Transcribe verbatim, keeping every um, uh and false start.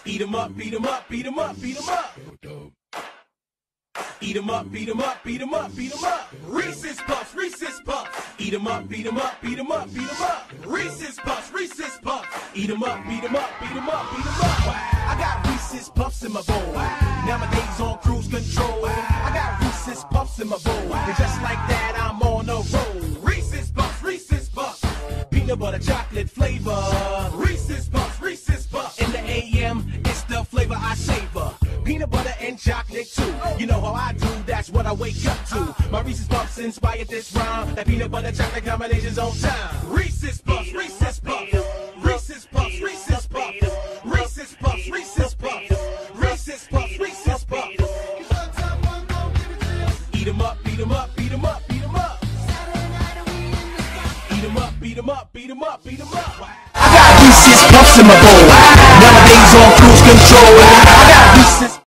Eat 'em up, beat 'em up, beat 'em up, beat 'em up. Eat 'em up, beat 'em up, beat 'em up, beat 'em up. Reese's Puffs, Reese's Puffs. Eat 'em up, beat 'em up, beat 'em up, beat 'em up. Reese's Puffs, Reese's Puffs. Eat 'em up, beat 'em up, beat 'em up, beat 'em up. I got Reese's Puffs in my bowl. Nowadays on cruise control. I got Reese's Puffs in my bowl. And just like that, I'm on a roll. Reese's Puffs, Reese's Puffs. Peanut butter chocolate flavor. Reese's Puffs, Reese's Puffs. In the A M, it's the flavor I savor. Peanut butter and chocolate too. You know how I do, that's what I wake up to. My Reese's Puffs inspired this rhyme. That peanut butter chocolate combination's on time. Reese's Puffs, Reese's Puffs. Reese's Puffs, Reese's Puffs. Reese's Puffs, Reese's Puffs. Reese's Puffs, Reese's Puffs. Eat 'em up, beat 'em up, beat 'em up, beat 'em up. Eat 'em up, beat 'em up, beat 'em up, beat 'em up. I got Reese's Puffs in my bowl. Nowadays on cruise control. I got Reese's